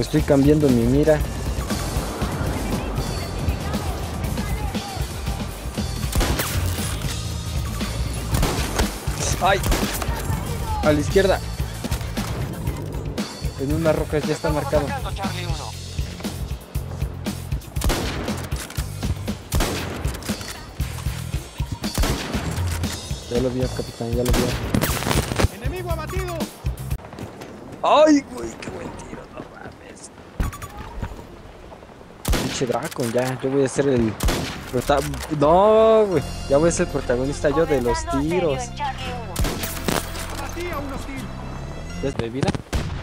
Estoy cambiando mi mira. ¡Ay! A la izquierda. En unas rocas ya está marcado. Ya lo vio, capitán, ya lo vio. ¡Enemigo abatido! ¡Ay, güey! ¡Qué buen tiro! No mames. Pinche Dracon, ya. Yo voy a ser el... No, güey. Ya voy a ser el protagonista yo de los tiros. Abatí a un hostil. ¿Es de vida?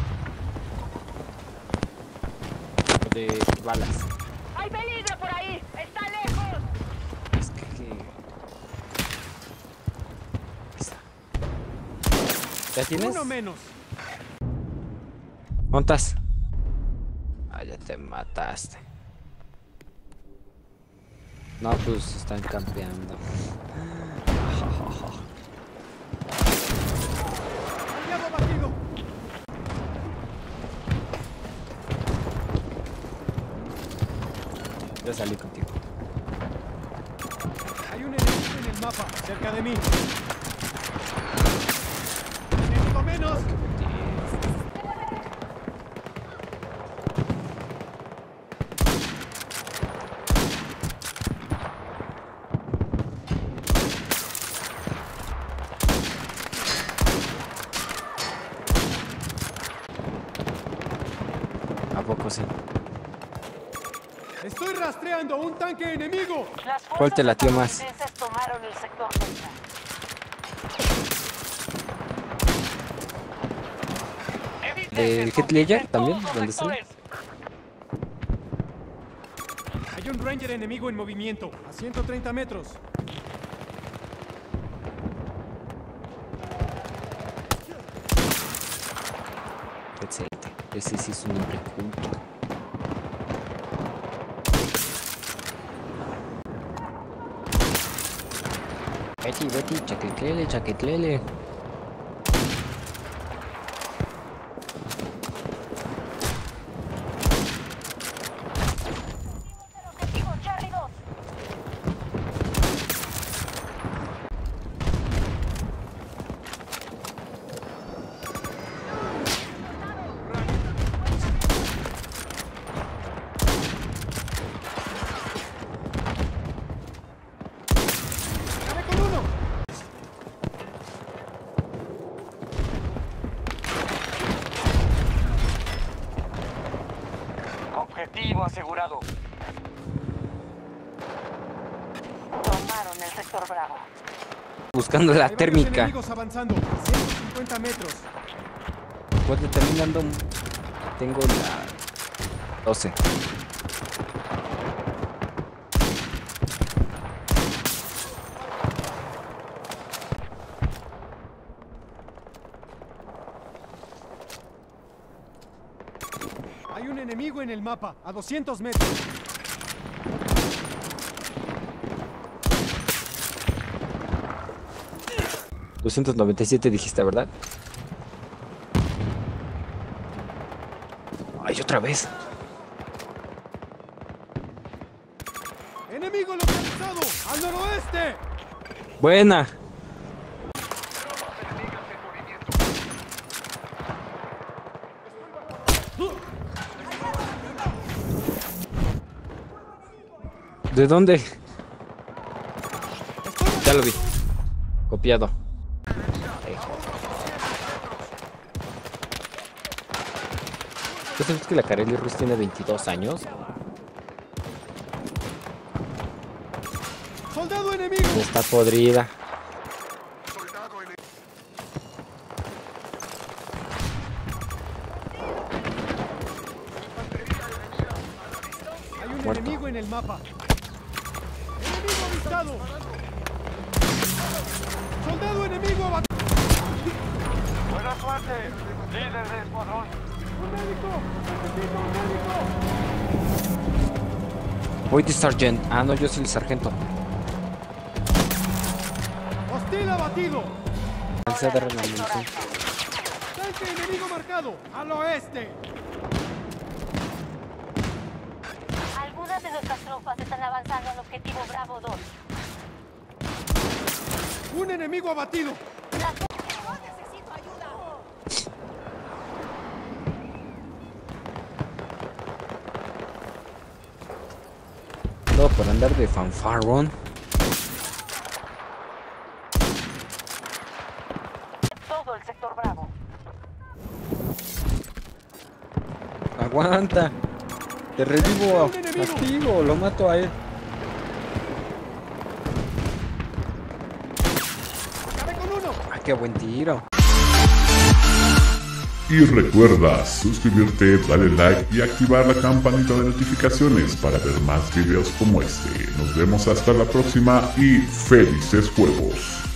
¿O de balas? ¡Hay peligro por ahí! ¡Está lejos! Es que... Aquí está. ¿Ya tienes? Uno menos. ¿Montas? Ah, ya te mataste. No, pues están campeando. Aliado abatido. Ya salí contigo. Hay un enemigo en el mapa, cerca de mí. Enemigo menos. ¿A poco sí? Estoy rastreando un tanque enemigo. Las ¿Cuál te latió más? estadounidenses tomaron el sector Delta. ¿Del Heath Ledger también? ¿Dónde está? Hay un Ranger enemigo en movimiento, a 130 metros. Excelente. Ese sí es un hombre culto. Betty, chaquetlele, chaquetlele. Objetivo Charlie 2. ¡Acabé con uno! Objetivo asegurado. Tomaron el sector Bravo. Buscando la Hay varios térmica. enemigos avanzando, a 150 metros. Voy determinando. Tengo la 12. Hay un enemigo en el mapa, a 200 metros. $297 dijiste, ¿verdad? Ay, otra vez. ¡Enemigo localizado! ¡Al noroeste! Buena. ¿De dónde? Ya lo vi. Copiado. ¿Tú sabes que la Kareli Ruiz tiene 22 años? ¡Soldado enemigo! Está podrida. Hay un Muerto. enemigo en el mapa. ¡Enemigo avistado! ¡Soldado enemigo abatido! Buena suerte, líder de escuadrón. ¡Un médico! ¡Necesito un médico! Voy de Sargent. Ah, no, yo soy el sargento. ¡Hostil abatido! Alcancé a darle la munición. ¡Tanque enemigo marcado! ¡Al oeste! Nuestras tropas están avanzando al objetivo Bravo 2. ¡Un enemigo abatido! Necesito ayuda. Todo por andar de fanfarrón. Todo el sector Bravo. Aguanta. Te revivo ¡Un enemigo! activo, lo mato a él. ¡Acabé con uno! Ay, qué buen tiro. Y recuerda suscribirte, darle like y activar la campanita de notificaciones para ver más videos como este. Nos vemos hasta la próxima y felices juegos.